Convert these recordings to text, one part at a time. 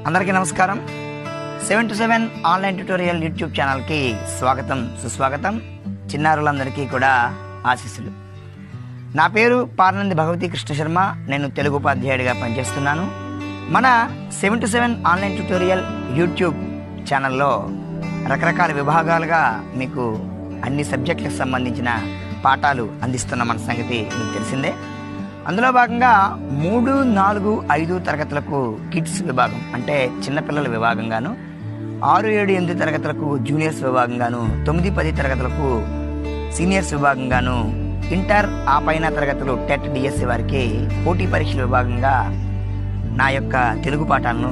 అందరికీ నమస్కారం. 7 to 7 online tutorial YouTube ఛానల్కి స్వాగతం, సుస్వాగతం. చిన్నారులందరికీ కూడా ఆశీస్సులు. నా పేరు పార్నంది భగవతి కృష్ణ శర్మ. నేను తెలుగు ఉపాధ్యాయుడిగా పనిచేస్తున్నాను. మన 7 to 7 ఆన్లైన్ ట్యుటోరియల్ యూట్యూబ్ ఛానల్లో రకరకాల విభాగాలుగా మీకు అన్ని సబ్జెక్టులకు సంబంధించిన పాఠాలు అందిస్తున్న మన సంగతి మీకు తెలిసిందే. అందులో భాగంగా 3, 4, 5 తరగతులకు కిడ్స్ విభాగం అంటే చిన్నపిల్లల విభాగంగాను, 6, 7, 8 తరగతులకు జూనియర్స్ విభాగంగాను, 9, 10 తరగతులకు సీనియర్స్ విభాగంగాను, ఇంటర్ ఆ పైన తరగతులు టెట్ డిఎస్సి వారికి పోటీ పరీక్షల విభాగంగా నా యొక్క తెలుగు పాఠాలను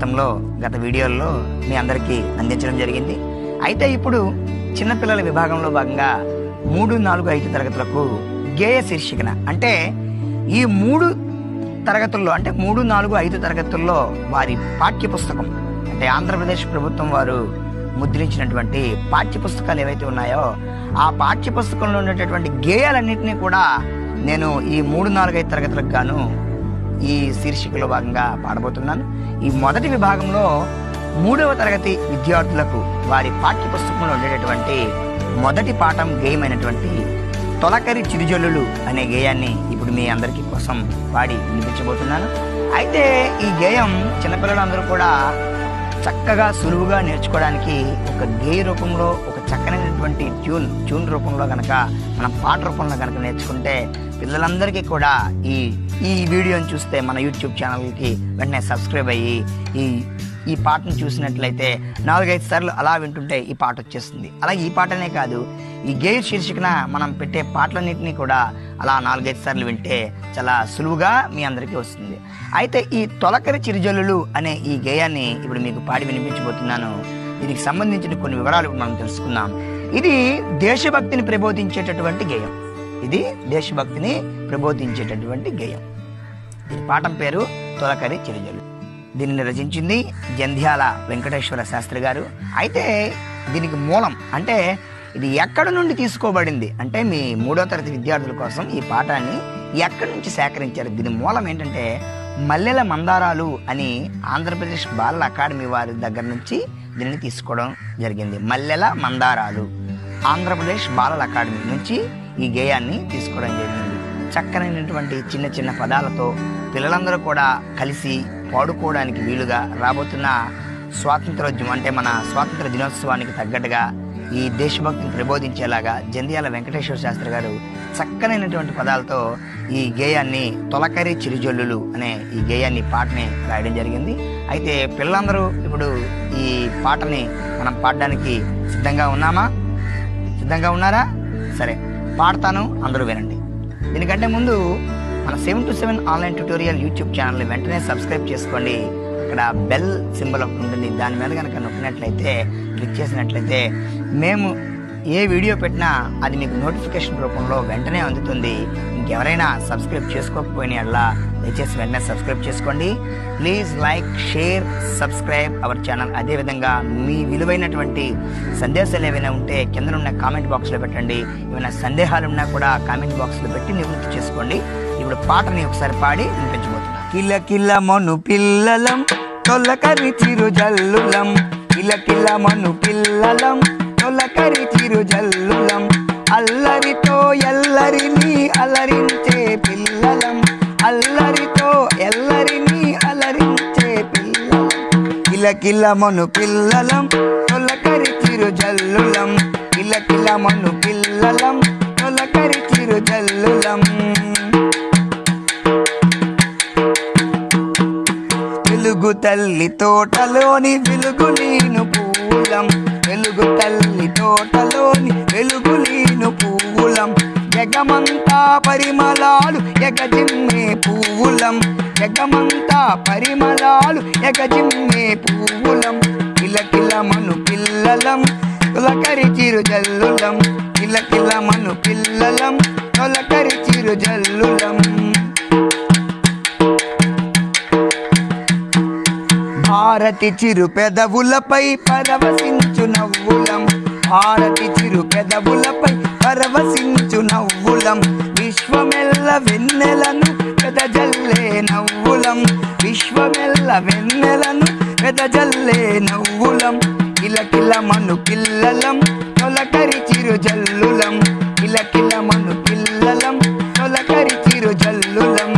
గత వీడియోల్లో మీ అందరికీ అందించడం జరిగింది. అయితే ఇప్పుడు చిన్నపిల్లల విభాగంలో భాగంగా 3, 4, 5 తరగతులకు గేయ శీర్షికన అంటే ఈ 3 తరగతుల్లో అంటే 3, 4, 5 తరగతుల్లో వారి పాఠ్యపుస్తకం అంటే ఆంధ్రప్రదేశ్ ప్రభుత్వం వారు ముద్రించినటువంటి పాఠ్యపుస్తకాలు ఏవైతే ఉన్నాయో ఆ పాఠ్యపుస్తకంలో ఉన్నటువంటి గేయాలన్నింటినీ కూడా నేను ఈ 3, 4, 5 తరగతులకు గాను ఈ శీర్షికలో భాగంగా పాడబోతున్నాను. ఈ మొదటి విభాగంలో 3వ తరగతి విద్యార్థులకు వారి పాఠ్యపుస్తకంలో ఉండేటటువంటి మొదటి పాఠం గేయమైనటువంటి తొలకరి చిరుజల్లులు అనే గేయాన్ని ఇప్పుడు మీ అందరికీ కోసం పాడి వినిపించబోతున్నాను. అయితే ఈ గేయం చిన్నపిల్లలందరూ కూడా చక్కగా సులువుగా నేర్చుకోవడానికి ఒక గేయ రూపంలో ఒక చక్కనైనటువంటి ట్యూన్ రూపంలో కనుక మనం పాట రూపంలో కనుక నేర్చుకుంటే పిల్లలందరికీ కూడా ఈ వీడియోని చూస్తే మన యూట్యూబ్ ఛానల్కి వెంటనే సబ్స్క్రైబ్ అయ్యి ఈ పాటను చూసినట్లయితే 4-5 సార్లు అలా వింటుంటే ఈ పాట వచ్చేస్తుంది. అలాగే ఈ పాటనే కాదు, ఈ గేయ శీర్షికన మనం పెట్టే పాటలన్నింటినీ కూడా అలా 4-5 సార్లు వింటే చాలా సులువుగా మీ అందరికీ వస్తుంది. అయితే ఈ తొలకరి చిరుజల్లులు అనే ఈ గేయాన్ని ఇప్పుడు మీకు పాడి వినిపించబోతున్నాను. దీనికి సంబంధించిన కొన్ని వివరాలు మనం తెలుసుకుందాం. ఇది దేశభక్తిని ప్రబోధించేటటువంటి గేయం. దీని పాఠం పేరు తొలకరి చిరుజల్లు. దీనిని రచించింది జంధ్యాల వెంకటేశ్వర శాస్త్రి గారు. అయితే దీనికి మూలం అంటే ఇది ఎక్కడి నుండి తీసుకోబడింది అంటే మీ 3వ తరగతి విద్యార్థుల కోసం ఈ పాఠాన్ని ఎక్కడి నుంచి సేకరించారు. దీని మూలం ఏంటంటే మల్లెల మందారాలు అని ఆంధ్రప్రదేశ్ బాలల అకాడమీ వారి దగ్గర నుంచి దీనిని తీసుకోవడం జరిగింది. మల్లెల మందారాలు ఆంధ్రప్రదేశ్ బాలల అకాడమీ నుంచి ఈ గేయాన్ని తీసుకోవడం జరిగింది. చక్కనైనటువంటి చిన్న చిన్న పదాలతో పిల్లలందరూ కూడా కలిసి పాడుకోవడానికి వీలుగా రాబోతున్న స్వాతంత్రోద్యమం అంటే మన స్వాతంత్ర దినోత్సవానికి తగ్గట్టుగా ఈ దేశభక్తిని ప్రబోధించేలాగా జంధ్యాల వెంకటేశ్వర శాస్త్రి గారు చక్కనైనటువంటి పదాలతో ఈ గేయాన్ని తొలకరి చిరుజల్లులు అనే ఈ గేయాన్ని పాటని రాయడం జరిగింది. అయితే పిల్లలందరూ ఇప్పుడు ఈ పాటని మనం పాడడానికి సిద్ధంగా ఉన్నారా? సరే, పాడతాను, అందరూ వినండి. దీనికంటే ముందు మన 7 to 7 ఆన్లైన్ ట్యుటోరియల్ యూట్యూబ్ ఛానల్ని వెంటనే సబ్స్క్రైబ్ చేసుకోండి. అక్కడ బెల్ సింబల్ ఒకటి ఉంటుంది, దాని మీద కనుక నొక్కినట్లయితే క్లిక్ చేసినట్లయితే మేము ఏ వీడియో పెట్టినా అది మీకు నోటిఫికేషన్ రూపంలో వెంటనే అందుతుంది. ఇంకెవరైనా సబ్స్క్రైబ్ చేసుకోకపోయినా దయచేసి వెంటనే సబ్స్క్రైబ్ చేసుకోండి. Please like, share, subscribe our channel. అదేవిధంగా మీ విలువైనటువంటి సందేశాలు ఏవైనా ఉంటే కింద ఉన్న కామెంట్ బాక్స్లో పెట్టండి. ఏమైనా సందేహాలు ఉన్నా కూడా కామెంట్ బాక్స్లో పెట్టి నివృత్తి చేసుకోండి. ఇప్పుడు పాటని ఒకసారి పాడి వినిపించబోతున్నాను. కిల కిల మను పిల్లలం తొలకరి చిరుజల్లులం, కిల కిల మను పిల్లలం తొలకరి చిరుజల్లులం, అల్లరితో ఎల్లరిని అలరించే పిల్లలం, అల్లరితో ఎల్లరిని అలరించే పిల్లలం, కిల కిల మను పిల్లలం తొలకరి చిరుజల్లులం, కిల కిల మను పిల్లలం తొలకరి చిరుజల్లులం. వెలుగు తల్లి తోటలోని వెలుగులీను పూలం, వెలుగు తల్లి తోటలోని వెలుగులీను పూలం, జగమంతా పరిమళాలు ఎగజిమ్మే పువ్వులం, జగమంతా పరిమళాలు ఎగజిమ్మే పువ్వులం, కిలకిల మను పిల్లలం తొలకరి చిరుజల్లులం, కిలకిల మను పిల్లలం తొలకరి చిరుజల్లులం. భారతి చిరు పెదవులపై పరవశించు నవ్వులం, భారతి చిరు పెదవులపై పరవశించు నవ్వులం, విశ్వమెల్ల వెన్నెలను వెదజల్లే నవ్వులం, విశ్వమెల్ల వెన్నెలను వెదజల్లే నవ్వులం కిలకిల మను పిల్లలం తొలకరి చిరు జల్లులం కిలకిల మను పిల్లలం తొలకరి చిరు జల్లులం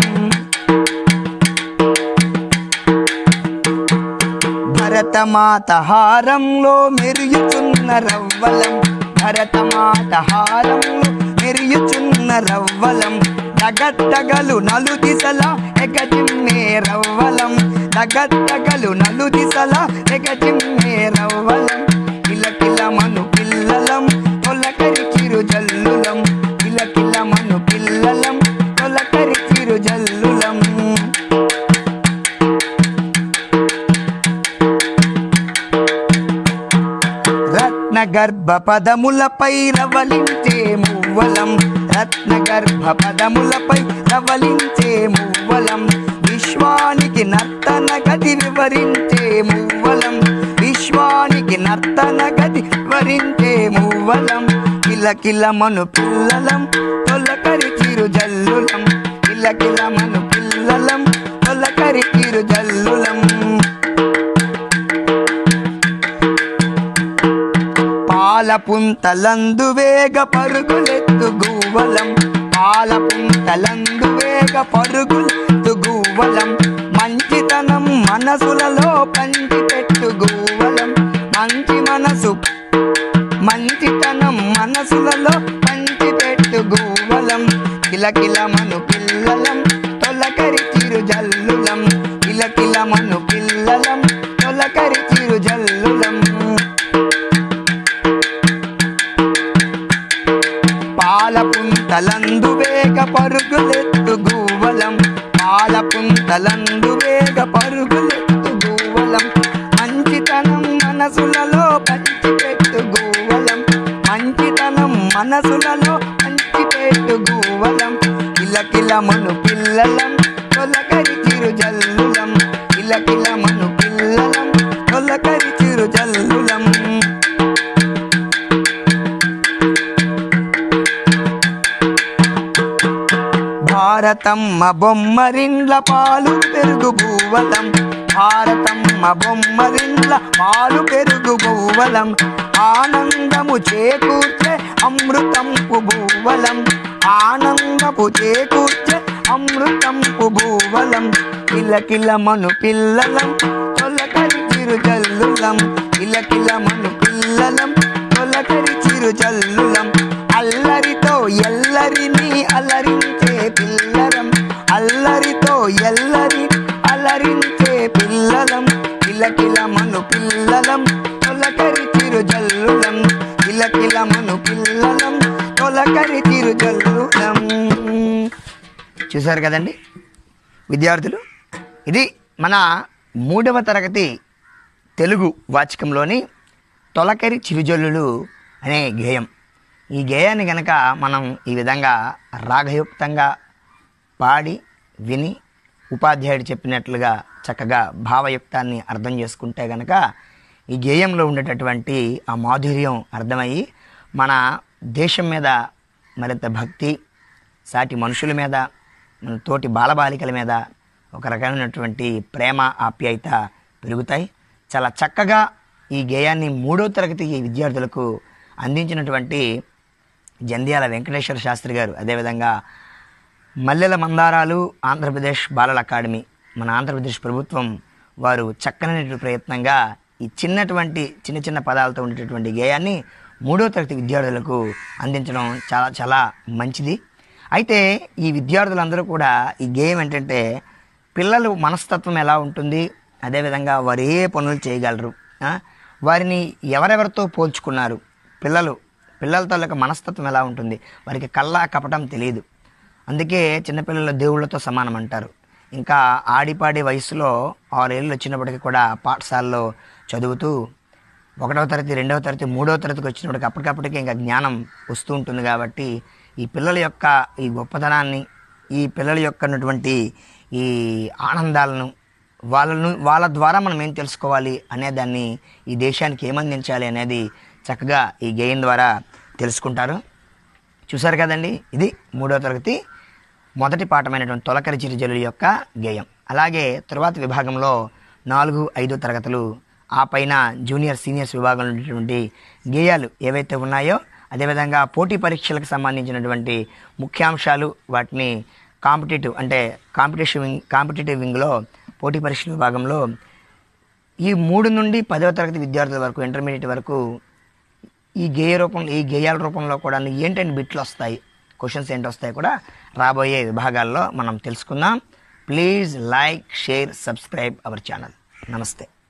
భరతమాత హారంలో మెరియుచున్న రవ్వలం భరతమాత హారంలో మెరియుచున్న రవ్వలం దగద్దగలు నలు దిశల ఎగజిమ్మే రవ్వలం దగద్దగలు నలు దిశల ఎగజిమ్మే రవ్వలం కిలకిల మను పిల్లలం తొలకరి చిరు జల్లులం కిలకిల మను పిల్లలం తొలకరి చిరు జల్లులం రత్నగర్భ పదములపై రవలించే మువ్వలం రత్నగర్భ పదములపై రవలించే మువ్వలం విశ్వానికి నర్తన గది వివరించే మువ్వలం విశ్వానికి నర్తన గది వివరించే మువ్వలం కిలకిల మను పిల్లలం తొలకరి చిరు జల్లులం కిలకిల మను పిల్లలం తొలకరి చిరు జల్లులం పాలపుంతలందు వేగ పరుగులెత్తు గువ్వలం పాలపుంతలందు వేగ పరుగులెత్తు గువ్వలం మంచితనం మనసులలో పంచి పెట్టు గువ్వలం మంచితనం మనసులలో పంచి పెట్టు గువ్వలం కిలకిల మను పిల్లలం తొలకరి చిరు జల్లులం కిలకిల మను పిల్లలం తొలకరి చిరు జల్లులం పాలపుంతలందు వేగ పరుగులెత్తు గువ్వలం పాలపుంతలందు వేగ పరుగులెత్తు గువ్వలం మంచితనం మనసులలో పంచిపెట్టు గువ్వలం మంచితనం మనసులలో పంచిపెట్టు గువ్వలం కిలకిల మను పిల్లలం తొలకరి చిరు జల్లులం కిలకిల మను పిల్లలం తొలకరి చిరు జల్లులం భారతమ్మ బొమ్మరిండ్ల పాలు పెరుగు గువ్వలం భారతమ్మ బొమ్మరిండ్ల పాలు పెరుగు గువ్వలం ఆనందము చేకూర్చే అమృతంపు గువ్వలం ఆనందపు చేకూర్చే అమృతంపు గువ్వలం కిలకిల మను పిల్లలం తొలకరి చిరు జల్లులం కిలకిల మను పిల్లలం తొలకరి చిరు జల్లులం అల్లరితో ఎల్లరిని అలరించే పిల్లలం అల్లరితో ఎల్లరి అలరించే పిల్లలం కిలకిల మను పిల్లలం తొలకరి చిరు జల్లులం కిలకిల మను పిల్లలం తొలకరి చిరు జల్లులం చూశారు కదండి విద్యార్థులు, ఇది మన 3వ తరగతి తెలుగు వాచకంలోని తొలకరి చిరుజల్లులు అనే గేయం. ఈ గేయాన్ని కనుక మనం ఈ విధంగా రాగయుక్తంగా పాడి విని ఉపాధ్యాయుడు చెప్పినట్లుగా చక్కగా భావయుక్తాన్ని అర్థం చేసుకుంటే కనుక ఈ గేయంలో ఉండేటటువంటి ఆ మాధుర్యం అర్థమయ్యి మన దేశం మీద మరింత భక్తి, సాటి మనుషుల మీద, మన తోటి బాలబాలికల మీద ఒక రకమైనటువంటి ప్రేమ ఆప్యాయత పెరుగుతాయి. చాలా చక్కగా ఈ గేయాన్ని 3వ తరగతి విద్యార్థులకు అందించినటువంటి జంధ్యాల వెంకటేశ్వర శాస్త్రి గారు, అదేవిధంగా మల్లెల మందారాలు ఆంధ్రప్రదేశ్ బాలల అకాడమీ, మన ఆంధ్రప్రదేశ్ ప్రభుత్వం వారు చక్కనైన ప్రయత్నంగా ఈ చిన్న చిన్న పదాలతో ఉండేటటువంటి గేయాన్ని 3వ తరగతి విద్యార్థులకు అందించడం చాలా చాలా మంచిది. అయితే ఈ విద్యార్థులందరూ కూడా ఈ గేయం ఏంటంటే పిల్లలు మనస్తత్వం ఎలా ఉంటుంది, అదేవిధంగా వారు ఏ పనులు చేయగలరు, వారిని ఎవరెవరితో పోల్చుకున్నారు, పిల్లలతో మనస్తత్వం ఎలా ఉంటుంది, వారికి కల్లా కపటం తెలియదు. అందుకే చిన్నపిల్లలు దేవుళ్ళతో సమానం అంటారు. ఇంకా ఆడిపాడి వయసులో 6 ఏళ్ళు వచ్చినప్పటికీ కూడా పాఠశాలలో చదువుతూ 1వ తరగతి 2వ తరగతి 3వ తరగతికి వచ్చినప్పటికీ అప్పటికప్పటికి ఇంకా జ్ఞానం వస్తూ ఉంటుంది. కాబట్టి ఈ పిల్లల యొక్క ఈ గొప్పతనాన్ని, ఈ పిల్లల యొక్క ఉన్నటువంటి ఈ ఆనందాలను వాళ్ళ ద్వారా మనం ఏం తెలుసుకోవాలి అనేదాన్ని, ఈ దేశానికి ఏమందించాలి అనేది చక్కగా ఈ గేయం ద్వారా తెలుసుకుంటారు. చూశారు కదండి, ఇది 3వ తరగతి మొదటి పాఠమైనటువంటి తొలకరి చిరుజల్లుల యొక్క గేయం. అలాగే తరువాత విభాగంలో 4, 5 తరగతులు, ఆ పైన జూనియర్ సీనియర్స్ విభాగంలో ఉన్నటువంటి గేయాలు ఏవైతే ఉన్నాయో, అదేవిధంగా పోటీ పరీక్షలకు సంబంధించినటువంటి ముఖ్యాంశాలు, వాటిని కాంపిటేటివ్ వింగ్లో పోటీ పరీక్షల విభాగంలో ఈ 3 నుండి 10వ తరగతి విద్యార్థుల వరకు, ఇంటర్మీడియట్ వరకు ఈ గేయాల రూపంలో కూడా ఏంటంటే బిట్లు వస్తాయి, క్వశ్చన్స్ ఏంటి వస్తాయి కూడా రాబోయే విభాగాల్లో మనం తెలుసుకుందాం. Please like, share, subscribe our channel. నమస్తే.